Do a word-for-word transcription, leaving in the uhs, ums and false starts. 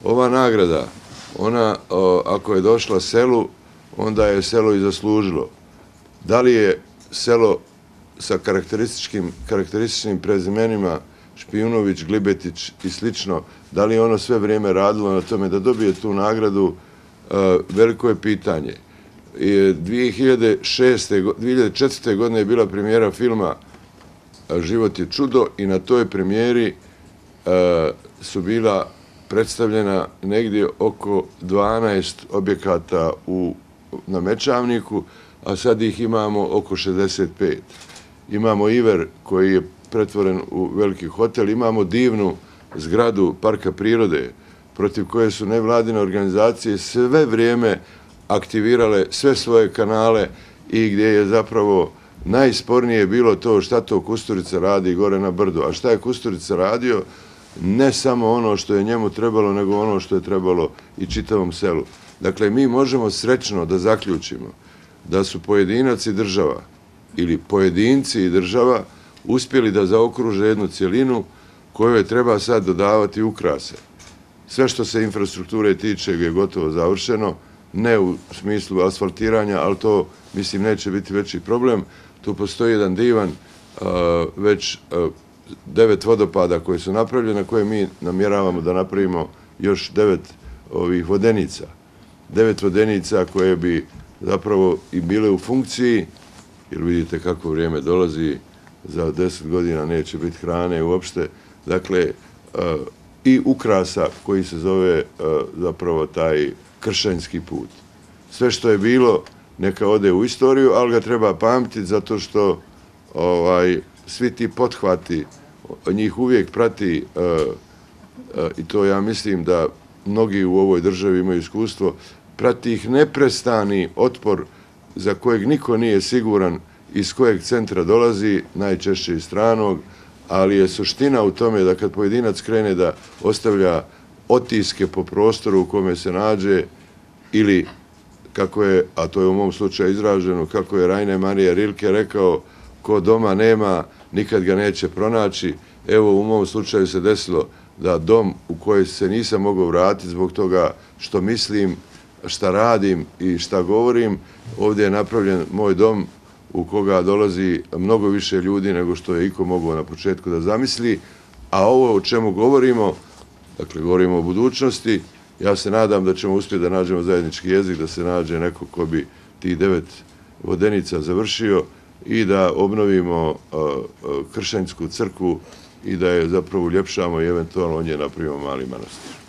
ova nagrada, ona ako je došla selu, onda je selo i zaslužilo. Da li je selo sa karakterističnim prezimenima Špijunović, Glibetić i slično, da li je ono sve vrijeme radilo na tome da dobije tu nagradu, veliko je pitanje. dvije hiljade četvrte. godine je bila premijera filma Život je čudo i na toj premijeri su bila predstavljena negdje oko dvanaest objekata na Mečavniku, a sad ih imamo oko šezdeset pet. Imamo Iver koji je pretvoren u veliki hotel, imamo divnu zgradu Parka prirode protiv koje su nevladine organizacije sve vrijeme aktivirale sve svoje kanale i gdje je zapravo najspornije bilo to šta to Kusturica radi gore na brdu. A šta je Kusturica radio? Ne samo ono što je njemu trebalo, nego ono što je trebalo i čitavom selu. Dakle, mi možemo srećno da zaključimo da su pojedinac i država ili pojedinci i država uspjeli da zaokruže jednu cjelinu kojoj treba sad dodavati ukrase. Sve što se infrastrukture tiče je gotovo završeno, ne u smislu asfaltiranja, ali to, mislim, neće biti veći problem. Tu postoji jedan divan, već devet vodopada koje su napravljene, koje mi namjeravamo da napravimo još devet ovih vodenica. Devet vodenica koje bi zapravo i bile u funkciji, jer vidite kako vrijeme dolazi, za deset godina neće biti hrane uopšte, dakle, i ukrasa koji se zove zapravo taj kršćanski put. Sve što je bilo neka ode u istoriju, ali ga treba pamtiti zato što svi ti pothvati, njih uvijek prati, i to ja mislim da mnogi u ovoj državi imaju iskustvo, prati ih neprestani otpor za kojeg niko nije siguran iz kojeg centra dolazi, najčešće iz stranog, ali je suština u tome da kad pojedinac krene da ostavlja otiske po prostoru u kome se nađe, ili kako je, a to je u mom slučaju izraženo, kako je Rainer Maria Rilke rekao, ko doma nema, nikad ga neće pronaći. Evo, u mom slučaju se desilo da dom u koji se nisam mogao vratiti zbog toga što mislim, šta radim i šta govorim, ovdje je napravljen moj dom u koga dolazi mnogo više ljudi nego što je iko mogao na početku da zamisli, a ovo o čemu govorimo, dakle govorimo o budućnosti, ja se nadam da ćemo uspjeti da nađemo zajednički jezik, da se nađe neko ko bi tih devet vodenica završio i da obnovimo kršćansku crkvu i da je zapravo uljepšamo i eventualno od nje napravimo mali manastir.